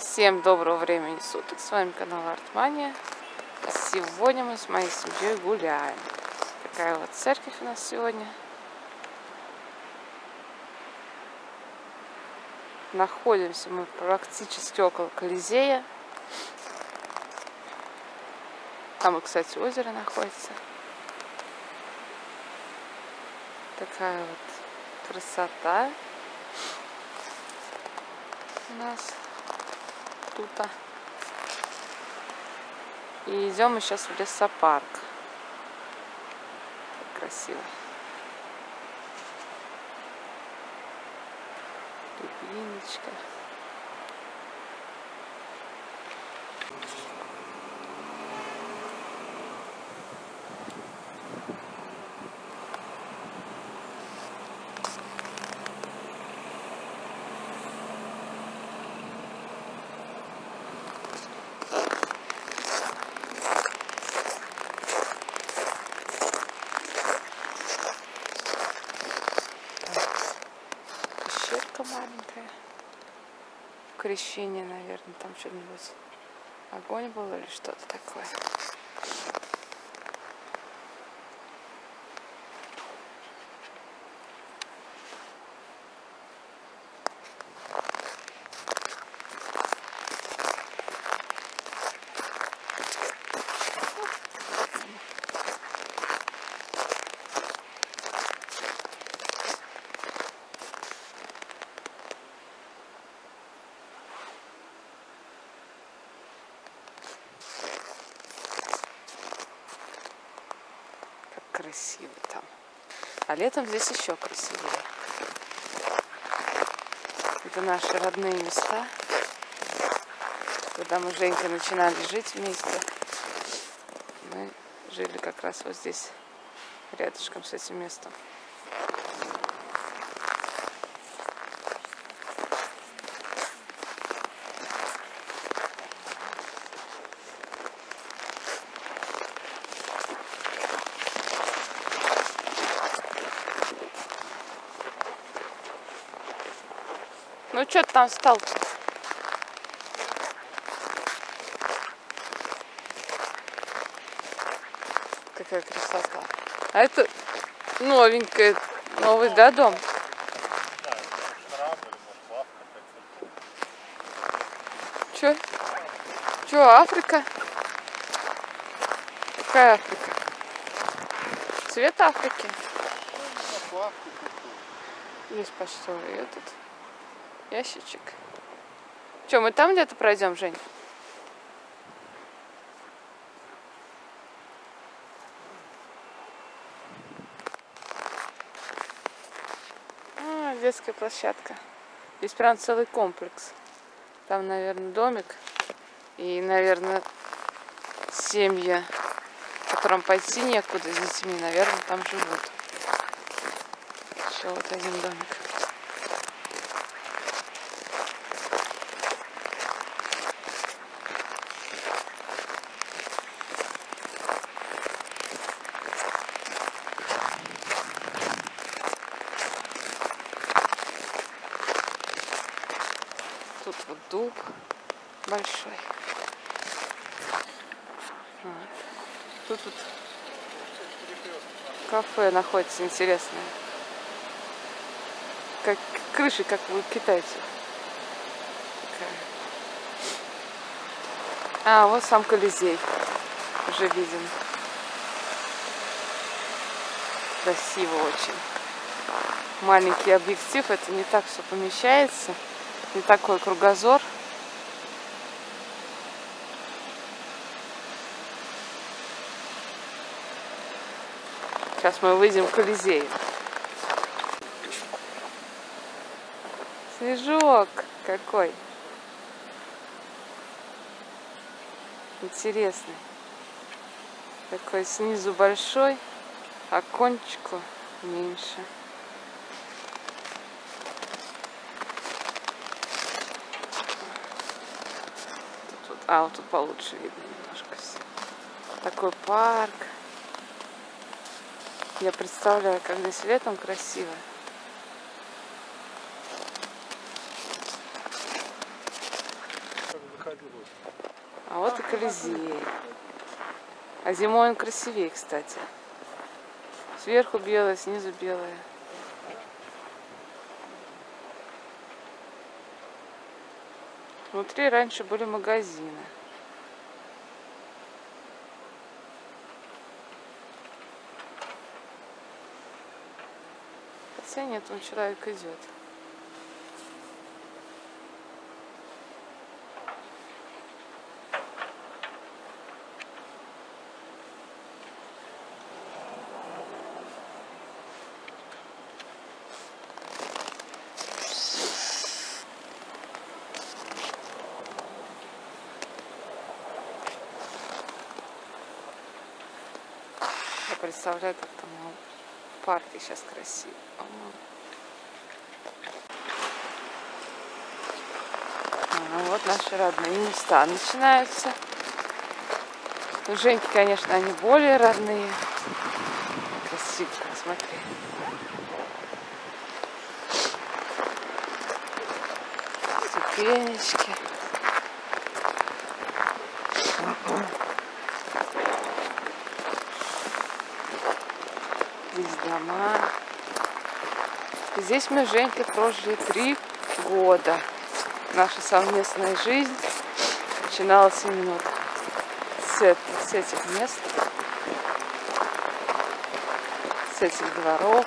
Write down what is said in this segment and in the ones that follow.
Всем доброго времени суток, с вами канал Артмания. Сегодня мы с моей семьей гуляем. Такая вот церковь у нас сегодня. Находимся мы практически около Колизея. Там, кстати, озеро находится. Такая вот красота у нас тут. И идем мы сейчас в лесопарк. Так красиво. Дубиночка. Пещерка маленькая. Крещение, наверное, там что-нибудь. Огонь был или что-то такое. Красиво там. А летом здесь еще красивее. Это наши родные места. Когда мы с Женькой начинали жить вместе, мы жили как раз вот здесь, рядышком с этим местом. Ну что ты там встал-то? Какая красота. А это новенькая, новый, да, дом? Чё? Чё, Африка? Какая Африка? Цвет Африки? Есть почтовый этот ящичек. Че, мы там где-то пройдем, Жень? Детская площадка. Здесь прям целый комплекс. Там, наверное, домик. И, наверное, семья, которым пойти некуда с детьми, наверное, там живут. Еще вот один домик. Тут вот дуб большой. Тут вот кафе находится интересное. Как крыши, как у китайцев. Такая. А, вот сам Колизей. Уже виден. Красиво очень. Маленький объектив, это не так все помещается. Не такой кругозор. Сейчас мы выйдем к Колизею. Снежок какой. Интересный. Такой снизу большой, а кончику меньше. А, вот тут получше видно немножко все. Такой парк. Я представляю, как здесь летом красиво. А вот и Колизей. А зимой он красивее, кстати. Сверху белое, снизу белое. Внутри раньше были магазины. Хотя нет, он человек идет. Я представляю, как там в парке сейчас красиво. Вот наши родные места начинаются. У Женьки, конечно, они более родные. Красиво, смотри. Ступенечки. Здесь дома. Здесь мы с Женькой прожили 3 года. Наша совместная жизнь начиналась именно с этих мест, с этих дворов.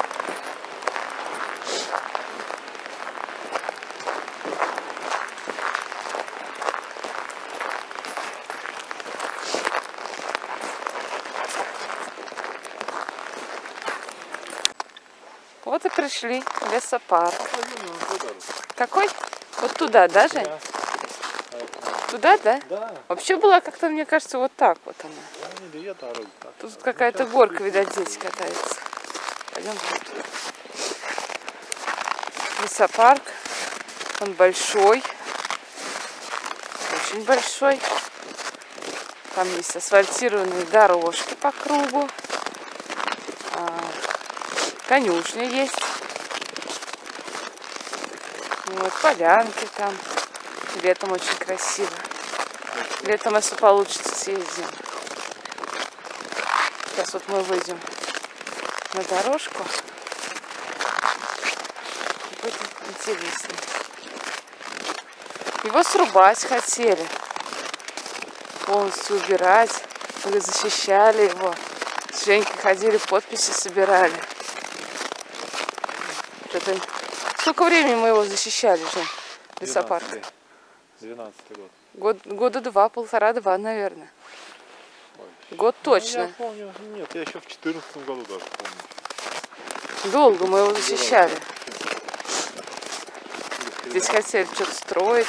Вот и пришли в лесопарк. Какой? Вот туда, да, Жень? Туда, да? Да. Вообще была как-то, мне кажется, вот так вот она. Да, Тут какая-то горка, видать, дети катаются. Пойдем туда. Лесопарк. Он большой. Очень большой. Там есть асфальтированные дорожки по кругу. Конюшня есть. Вот, полянки там. Летом очень красиво. Летом, если получится, съездим. Сейчас вот мы выйдем на дорожку. Будет интересно. Его срубать хотели. Полностью убирать. Мы защищали его. С Женькой ходили, подписи собирали. Сколько времени мы его защищали, Жень? Лесопарк. 12-й год. Года 2, 1,5-2, наверное. Ой. Год точно. Я помню. Нет, я еще в 14 году даже помню. Долго мы его защищали. Здесь хотели что-то строить.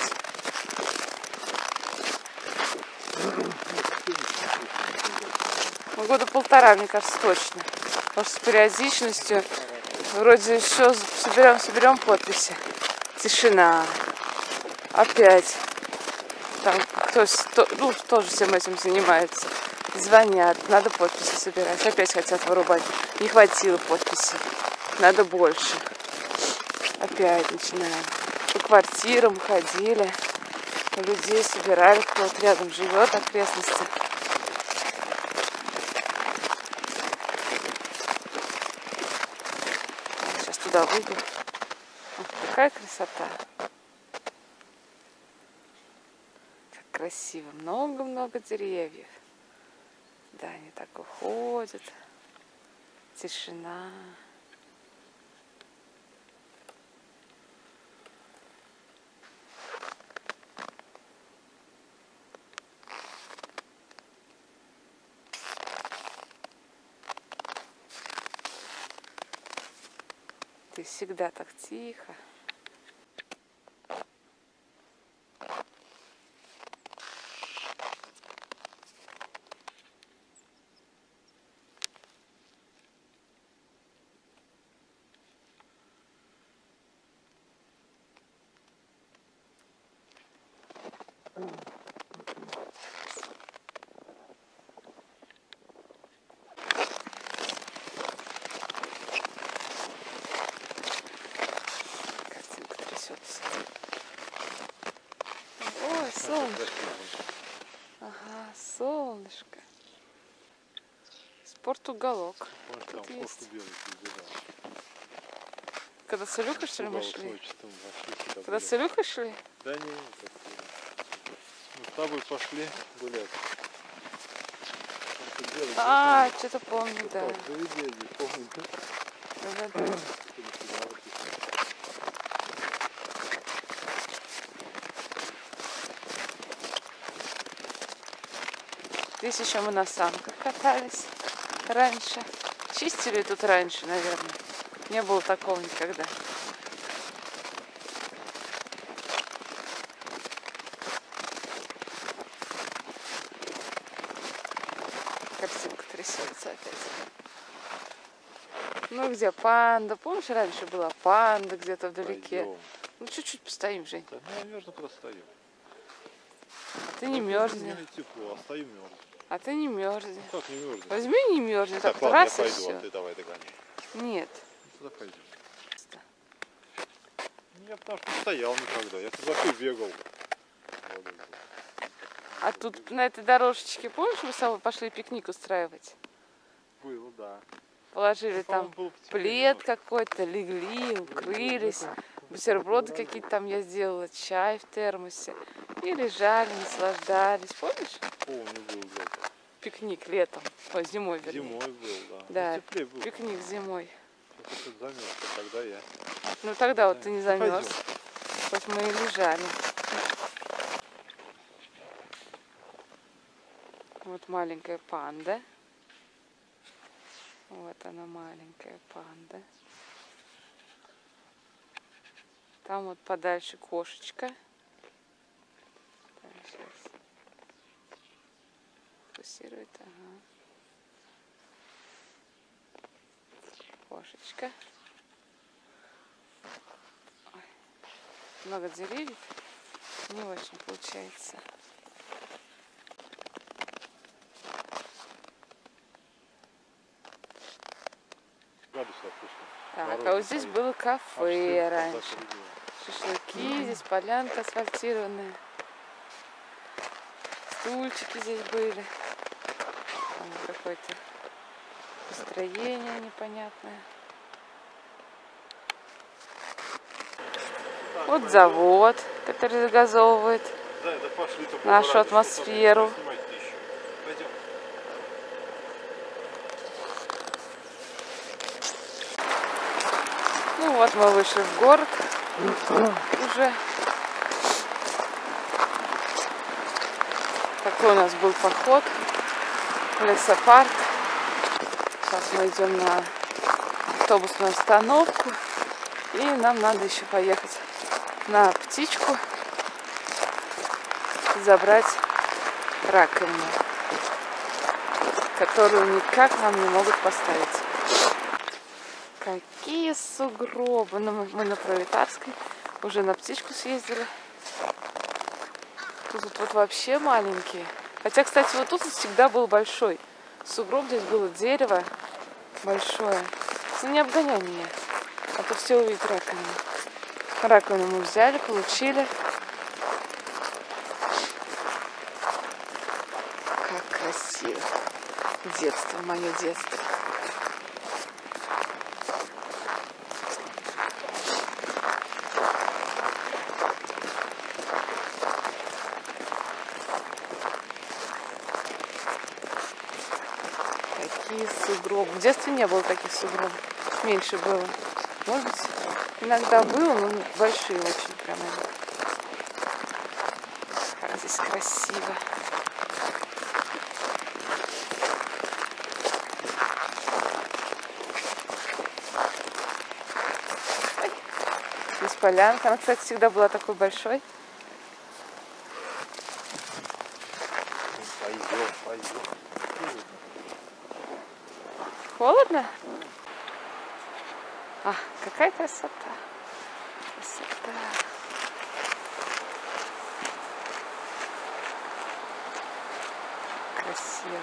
Года 1,5, мне кажется, точно. Потому что с периодичностью вроде еще соберем подписи. Тишина. Опять. Там кто тоже всем этим занимается. Звонят, надо подписи собирать. Опять хотят вырубать. Не хватило подписей. Надо больше. Опять начинаем. По квартирам ходили. У людей собирали, кто вот рядом живет, окрестности. Сейчас туда выйду. Какая красота. Как красиво. Много-много деревьев. Да, они так уходят. Тишина. Ты всегда так тихо. Картинка трясется. Ой, солнышко. Ага, солнышко. Спортуголок. Помнишь, Тут там есть. кошку белую перебежал. Когда с Илюхой, что ли, мы шли? Сочетом вошли сюда Когда гулять. с Илюхой шли? Да не, как мы с тобой пошли гулять. Там белый А, что-то помню, да. заведение, помню, да? Да-да-да. Здесь еще мы на санках катались раньше. Чистили тут раньше, наверное. Не было такого никогда. Картинка трясется опять. Ну где панда? Помнишь, раньше была панда где-то вдалеке? Пойдем. Ну чуть-чуть постоим, Жень. Да, ну, я мерзну, просто стою. Ты не мерзни. Мне тепло, а стою мерзну. А ты не мерзни. Как не мерзну? Возьми и не мерзни. Так, Так, ладно, раз я и пойду, все. а ты давай догоняй. Нет. Ну, туда пойдем. Я потому что не стоял никогда, я тут вообще бегал. А тут на этой дорожечке, помнишь, мы с тобой пошли пикник устраивать? Было, да. Положили Ну, там по-моему, было потеплее плед немножко. какой-то, легли, укрылись. Бутерброды какие-то там я сделала, чай в термосе. И лежали, наслаждались. Помнишь? Помню, был где-то. Пикник летом. Ой, зимой, вернее. Зимой был, да. Да, Ну, теплее было. пикник зимой. Я тут замерз, а тогда я. Ну тогда вот ты не Ну, замерз. пойдем. Хоть мы и лежали. Вот маленькая панда. Вот она, маленькая панда. Там вот подальше кошечка. Так, сейчас. Фокусирует, ага. Кошечка. Ой. Много деревьев. Не очень получается. Градус опустим. Так, а вот здесь было кафе раньше. Шашлык. Шашлыки, здесь полянка асфальтированная. Стульчики здесь были. Там какое-то построение непонятное. Вот завод, который загазовывает Да, это пошли только нашу убрали, атмосферу. что-то снимать еще. Пойдем. Ну вот мы вышли в город уже. Такой у нас был поход в лесопарк. Сейчас мы идем на автобусную остановку. И нам надо еще поехать на птичку и забрать раковину, которую никак нам не могут поставить. Какие сугробы! Ну, мы на Пролетарской уже на птичку съездили. Тут вот вообще маленькие. Хотя, кстати, вот тут всегда был большой сугроб. Здесь было дерево большое. Ну, не обгоняй меня, а то все увидят раковину. Раковину мы взяли, получили. Как красиво. Детство, мое детство. Какие сугробы. В детстве не было таких сугробов. Меньше было. Может быть, иногда было, но большие очень прям они. Как здесь красиво. Ой. Здесь полянка. Она, кстати, всегда была такой большой. Пойдем, пойдем. Холодно? А, какая красота. Красота. Красиво.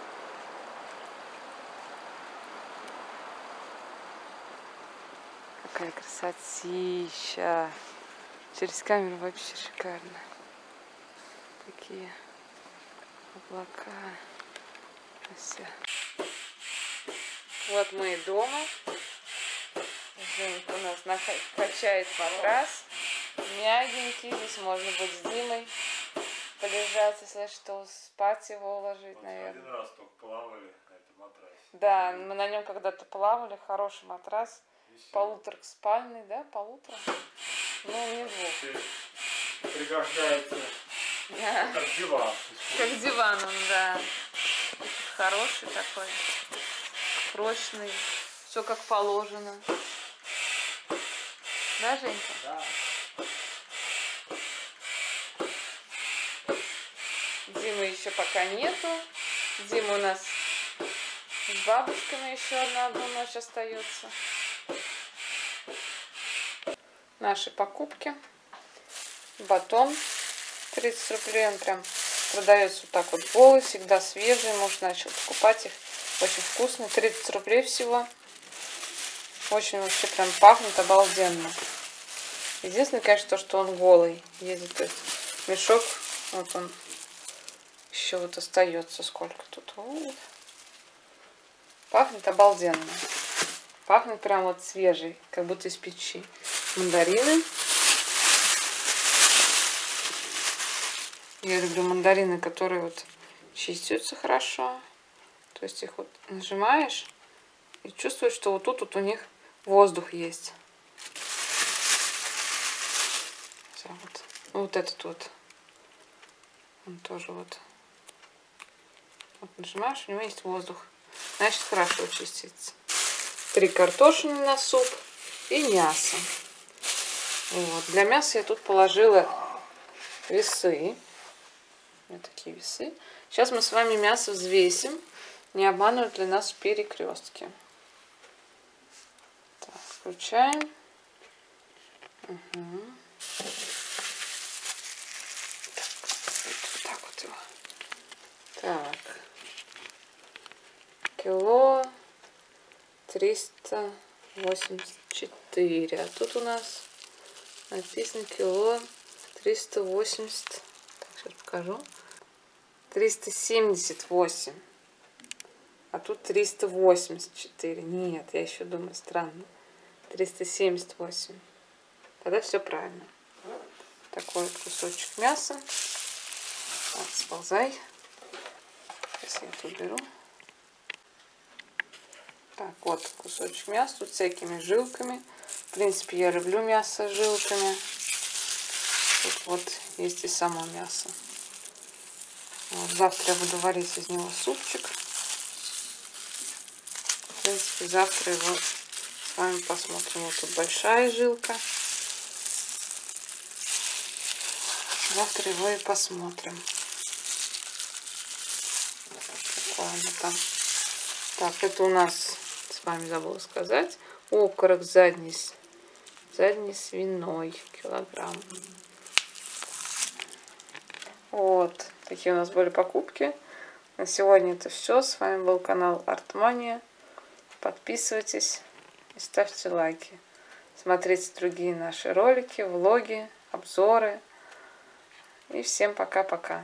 Как какая красотища. Через камеру вообще шикарно. Такие облака. Все. Вот мы и дома. Женька у нас качает матрас. Мягенький. Здесь можно будет с Димой полежать, если что, спать его уложить, Вот наверное. один раз только плавали на этом матрасе. Да, мы на нем когда-то плавали. Хороший матрас. Полуторспальный, да? Полутора? Ну, не двух. Пригождается как диван. Как диван он, да. Хороший такой. Прочный. Все как положено. Да, Женька? Да. Димы еще пока нету. Дима у нас с бабушками еще одну ночь остается. Наши покупки. Батон 30 рублей. Он прям продается вот так вот голый, всегда свежий. Муж начал покупать их. Очень вкусный. 30 рублей всего. Очень вообще прям пахнет обалденно. Единственное, конечно, то, что он голый. Ездит, то есть мешок, вот он еще вот остается. Сколько тут? Пахнет обалденно. Пахнет прям вот свежий, как будто из печи. Мандарины. Я люблю мандарины, которые вот чистятся хорошо. То есть их вот нажимаешь и чувствуешь, что вот тут вот у них воздух есть. Вот. Вот этот вот. Он тоже вот. Вот нажимаешь, у него есть воздух. Значит, хорошо чистится. 3 картошины на суп и мясо. Вот. Для мяса я тут положила весы. Вот такие весы. Сейчас мы с вами мясо взвесим. Не обманывают ли нас перекрестки. Так, включаем. Угу. Так, вот так вот его. Так. Кило 384. А тут у нас написано кило 380. Так, сейчас покажу. 378. А тут 384. Нет, я еще думаю, странно. 378. Тогда все правильно. Такой вот кусочек мяса. Так, сползай. Сейчас я это уберу. Так, вот кусочек мяса. Тут всякими жилками. В принципе, я люблю мясо с жилками. Тут вот есть и само мясо. Вот, завтра я буду варить из него супчик. В принципе, завтра его с вами посмотрим. Вот тут большая жилка. Завтра его и посмотрим. Какое оно там. Так, это у нас, с вами забыла сказать, окорок задний свиной, килограмм. Вот, такие у нас были покупки. На сегодня это все. С вами был канал Артмания. Подписывайтесь и ставьте лайки. Смотрите другие наши ролики, влоги, обзоры. И всем пока-пока.